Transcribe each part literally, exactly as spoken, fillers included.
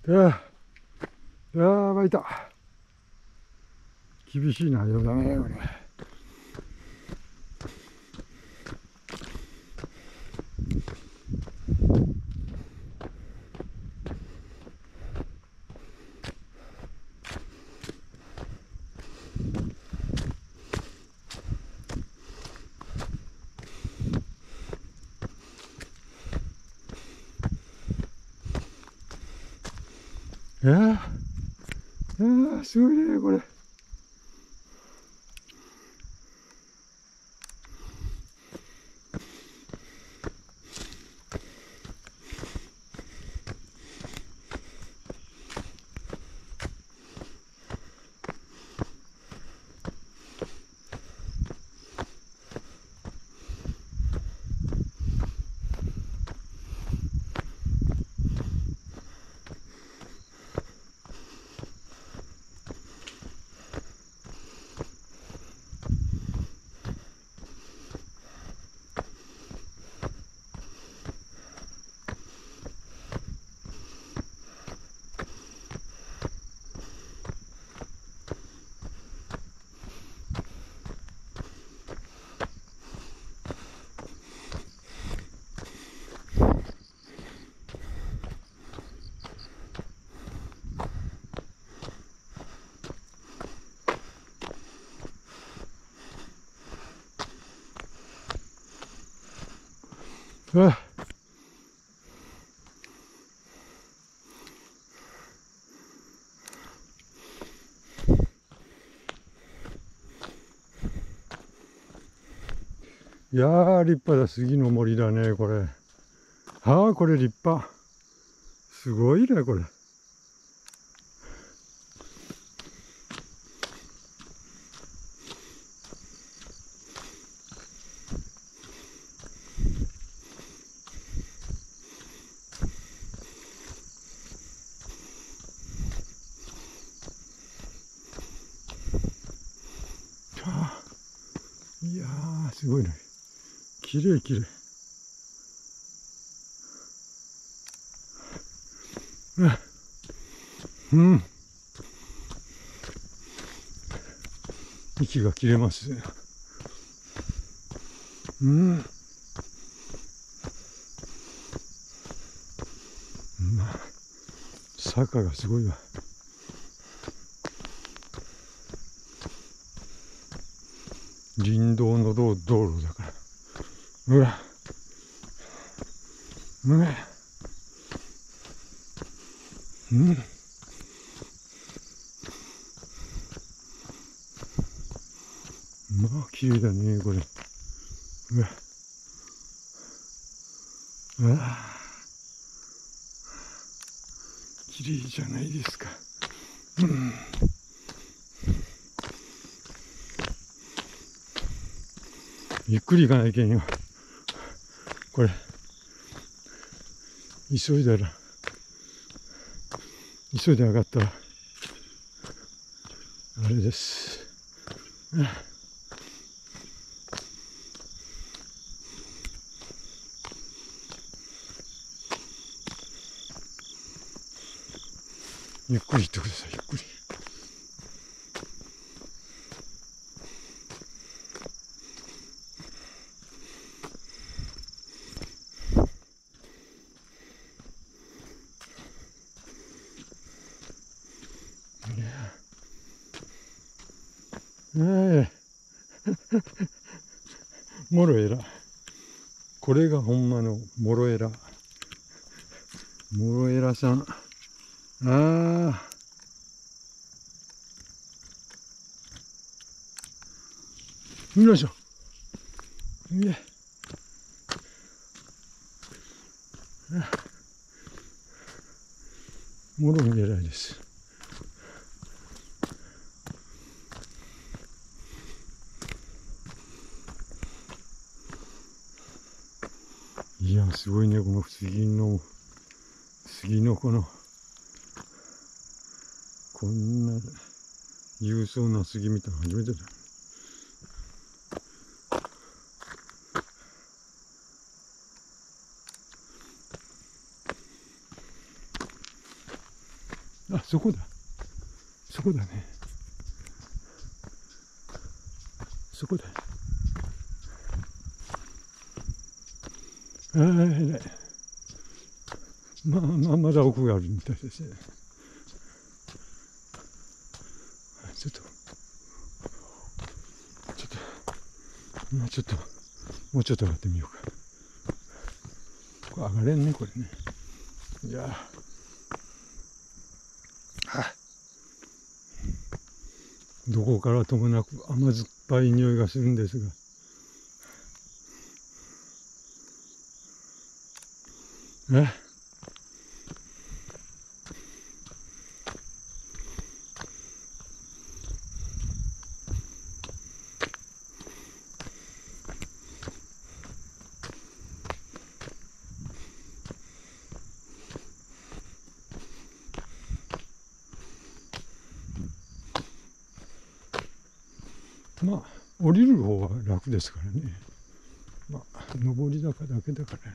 いやー、やばいた。厳しい内容だね、これ。いやー、いやー、すごいね、これ。うわ、いやー、立派だ。杉の森だね、これ。ああ、これ立派。すごいね、これ。はあ、いやー、すごいね。きれいきれい。うん。息が切れますね。うん。まあ、坂がすごいわ。林道の道道路だから。うわ。うわ。うん。まあ、綺麗だね、これ。うわ。うわ。綺麗じゃないですか。うん。ゆっくり行かないけんよ。これ、急いだら、急いで上がったら、あれです。ゆっくり行ってください、ゆっくり。ええモロエラ。これがほんまのモロエラ。モロエラさん。ああ。よいしょ。いえ。モロエラです。いや、すごいね、この杉の、杉のこの、こんな勇壮な杉見たの初めてだ。 あ、そこだ。そこだね。そこだ。ああ、偉い。まあまあ、まだ奥があるみたいですね。ちょっと、ちょっと、もうちょっと、もうちょっと上がってみようか。これ上がれんね、これね。いやあ、どこからともなく甘酸っぱい匂いがするんですが。あ、まあ、降りる方は楽ですからね。まあ、上り坂だけだからね。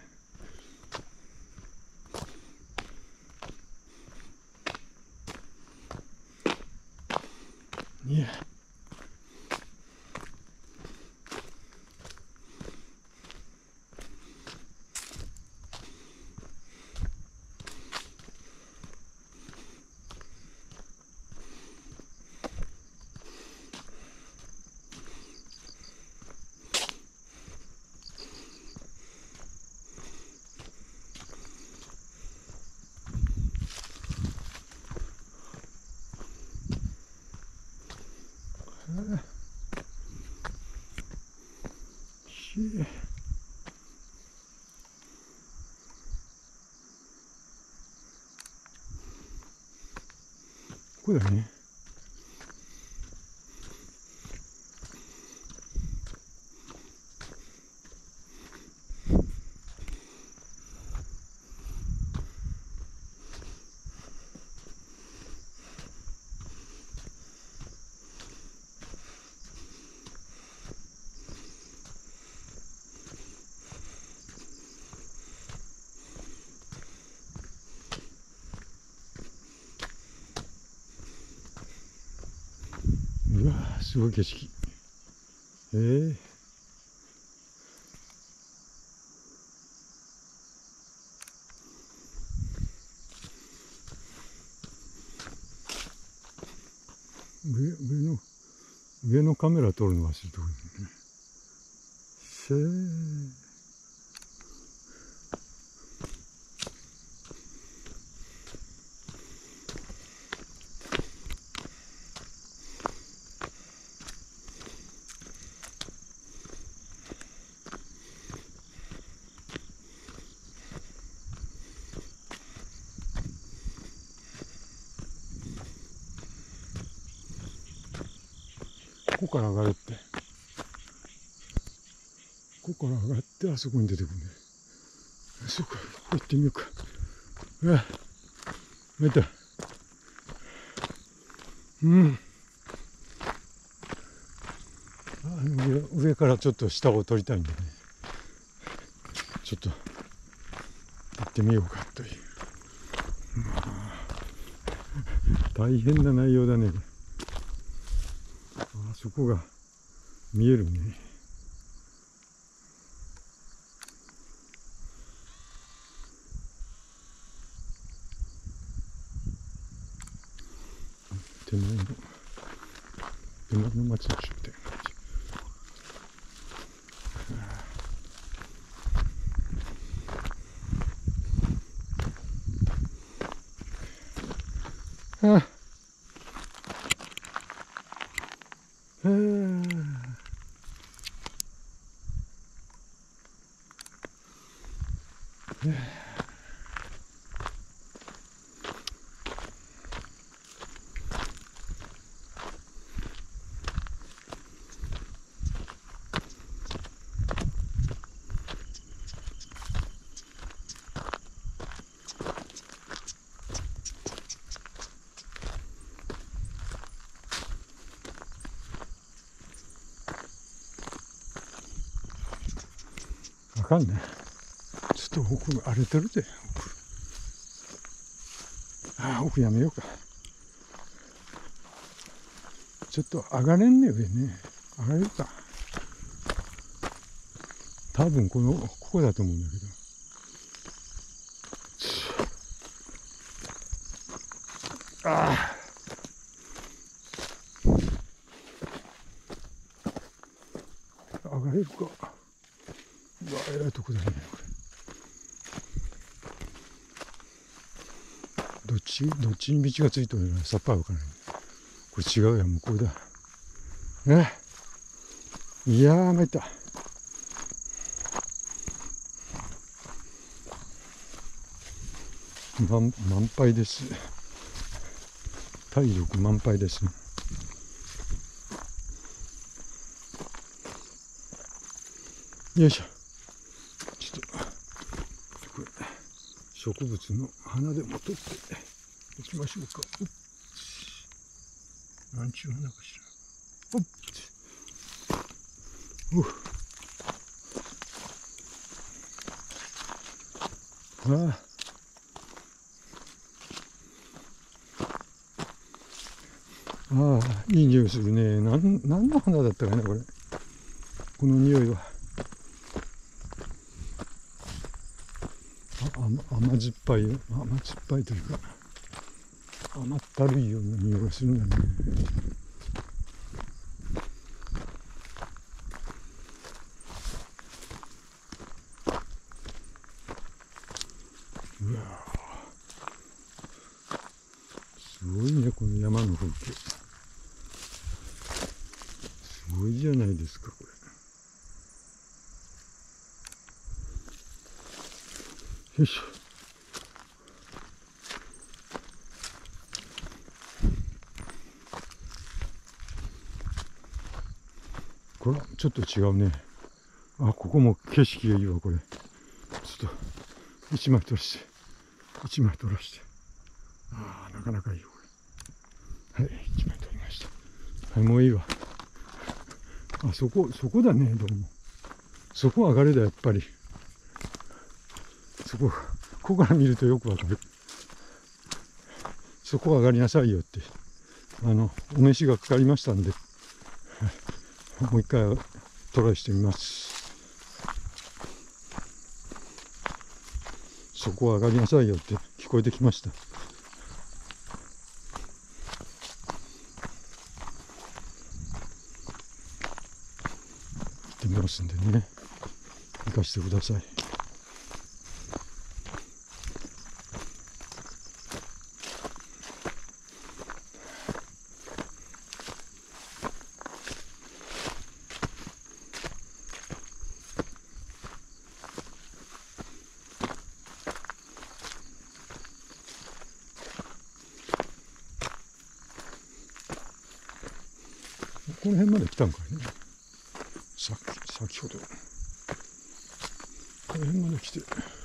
いや。ここだね。うわー、すごい景色。ええー、上上の上のカメラ撮るの忘れたことね。せー。ここから上がるって。ここから上がってあそこに出てくるね。そこ行ってみようか。うわ、見た。うん。あの 上, 上からちょっと下を撮りたいんでね。ちょっと行ってみようかという。まあ、大変な内容だね。あそこが見えるね。手前の手前の町の商店街。ああ、ああ、わかんない。ちょっと奥荒れてるぜ。奥。ああ、奥やめようか。 ちょっと上がれんね、上ね。上がれるか。多分この、ここだと思うんだけど。ああ。上がれるか。うわ、えらいとこだね、これ。どっち、どっちに道がついてるのかさっぱりわからない。これ違うや、向こうだ。えいやー、参った。満、満杯です。体力満杯ですね。よいしょ。ちょっと、これ、植物の花でも取っていきましょうか。なんちゅう花かしら。おっ。ああ。ああ、いい匂いするね。なん、何の花だったかな、これ。この匂いは。あ、甘、甘酸っぱい、甘酸っぱいというか、甘ったるいような匂いがするんだね。うわぁ。すごいね、この山の風景。すごいじゃないですか、これ。よいしょ。これちょっと違うね。あ、ここも景色がいいわ、これ。ちょっと、一枚取らして。一枚取らして。ああ、なかなかいいよ、これ。はい、一枚取りました。はい、もういいわ。あ、そこ、そこだね、どうも。そこ上がれだ、やっぱり。そこ、ここから見るとよくわかる。そこ上がりなさいよって。あの、お召しがかかりましたんで。もう一回トライしてみます。そこ上がりなさいよって聞こえてきました。行ってみますんでね。行かせてください。この辺まで来たんかいね。さっき、先ほど。この辺まで来て。